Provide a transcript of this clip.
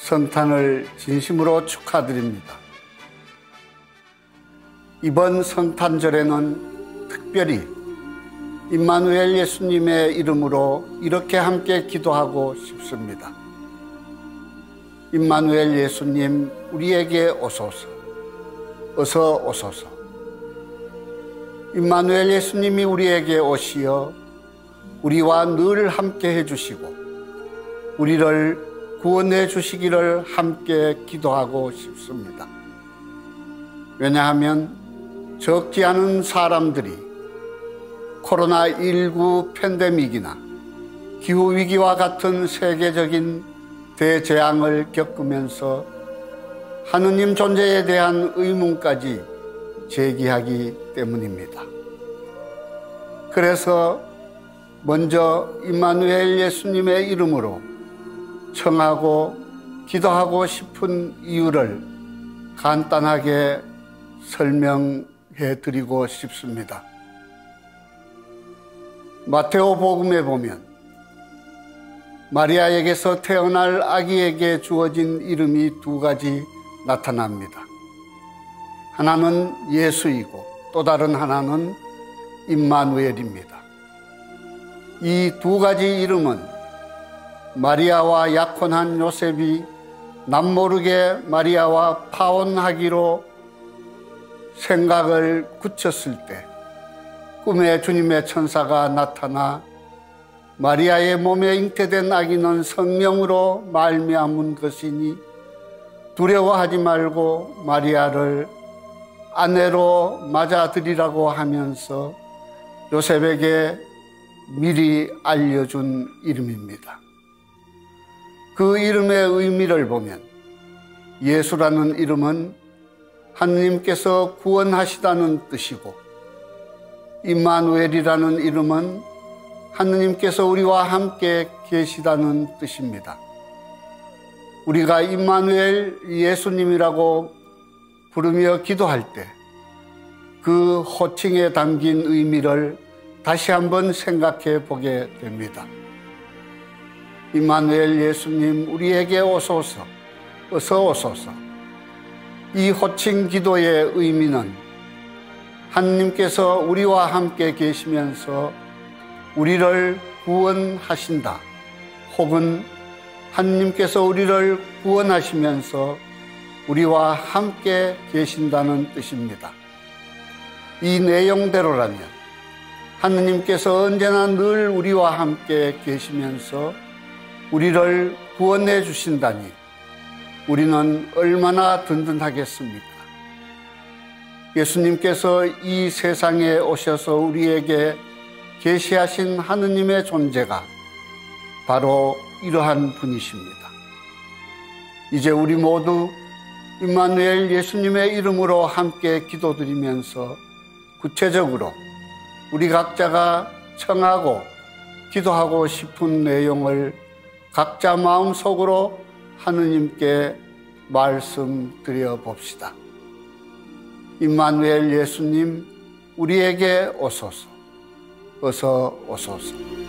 성탄을 진심으로 축하드립니다. 이번 성탄절에는 특별히 임마누엘 예수님의 이름으로 이렇게 함께 기도하고 싶습니다. 임마누엘 예수님, 우리에게 오소서. 어서 오소서. 임마누엘 예수님이 우리에게 오시어 우리와 늘 함께 해주시고 우리를 구원해 주시기를 함께 기도하고 싶습니다. 왜냐하면 적지 않은 사람들이 코로나19 팬데믹이나 기후위기와 같은 세계적인 대재앙을 겪으면서 하느님 존재에 대한 의문까지 제기하기 때문입니다. 그래서 먼저 임마누엘 예수님의 이름으로 청하고 기도하고 싶은 이유를 간단하게 설명해 드리고 싶습니다. 마테오 복음에 보면 마리아에게서 태어날 아기에게 주어진 이름이 두 가지 나타납니다. 하나는 예수이고 또 다른 하나는 임마누엘입니다. 이 두 가지 이름은 마리아와 약혼한 요셉이 남모르게 마리아와 파혼하기로 생각을 굳혔을 때 꿈에 주님의 천사가 나타나 마리아의 몸에 잉태된 아기는 성령으로 말미암은 것이니 두려워하지 말고 마리아를 아내로 맞아들이라고 하면서 요셉에게 미리 알려준 이름입니다. 그 이름의 의미를 보면 예수라는 이름은 하느님께서 구원하시다는 뜻이고 임마누엘이라는 이름은 하느님께서 우리와 함께 계시다는 뜻입니다. 우리가 임마누엘 예수님이라고 부르며 기도할 때 그 호칭에 담긴 의미를 다시 한번 생각해 보게 됩니다. 임마누엘 예수님, 우리에게 오소서, 어서 오소서. 이 호칭 기도의 의미는 하느님께서 우리와 함께 계시면서 우리를 구원하신다, 혹은 하느님께서 우리를 구원하시면서 우리와 함께 계신다는 뜻입니다. 이 내용대로라면 하느님께서 언제나 늘 우리와 함께 계시면서 우리를 구원해 주신다니 우리는 얼마나 든든하겠습니까? 예수님께서 이 세상에 오셔서 우리에게 계시하신 하느님의 존재가 바로 이러한 분이십니다. 이제 우리 모두 임마누엘 예수님의 이름으로 함께 기도드리면서 구체적으로 우리 각자가 청하고 기도하고 싶은 내용을 각자 마음속으로 하느님께 말씀드려 봅시다. 임마누엘 예수님, 우리에게 오소서. 어서 오소서.